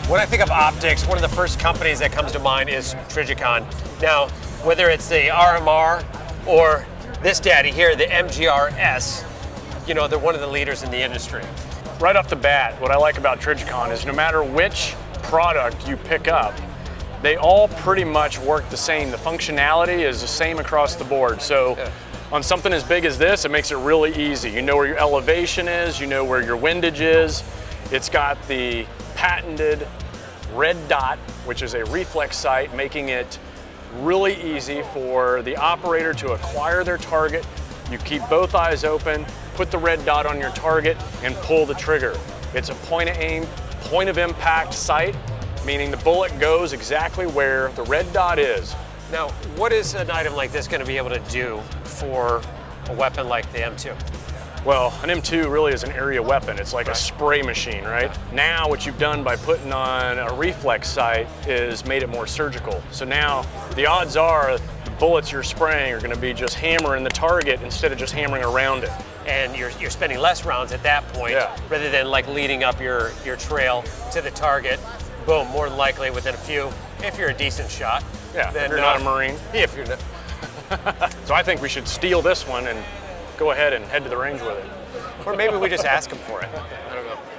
When I think of optics, one of the first companies that comes to mind is Trijicon. Now, whether it's the RMR or this daddy here, the MGR-S, you know, they're one of the leaders in the industry. Right off the bat, what I like about Trijicon is no matter which product you pick up, they all pretty much work the same. The functionality is the same across the board. So on something as big as this, it makes it really easy. You know where your elevation is, you know where your windage is. It's got the patented red dot, which is a reflex sight, making it really easy for the operator to acquire their target. You keep both eyes open, put the red dot on your target, and pull the trigger. It's a point of aim, point of impact sight, meaning the bullet goes exactly where the red dot is. Now, what is an item like this going to be able to do for a weapon like the M2? Well, an M2 really is an area weapon. It's like a spray machine, right? Now what you've done by putting on a reflex sight is made it more surgical. So now the odds are the bullets you're spraying are going to be just hammering the target instead of just hammering around it. And you're spending less rounds at that point rather than like leading up your trail to the target. Boom, more than likely within a few, if you're a decent shot. Yeah, then, if you're not a Marine. If you're not. So I think we should steal this one and go ahead and head to the range with it. Or maybe we just ask them for it. I don't know.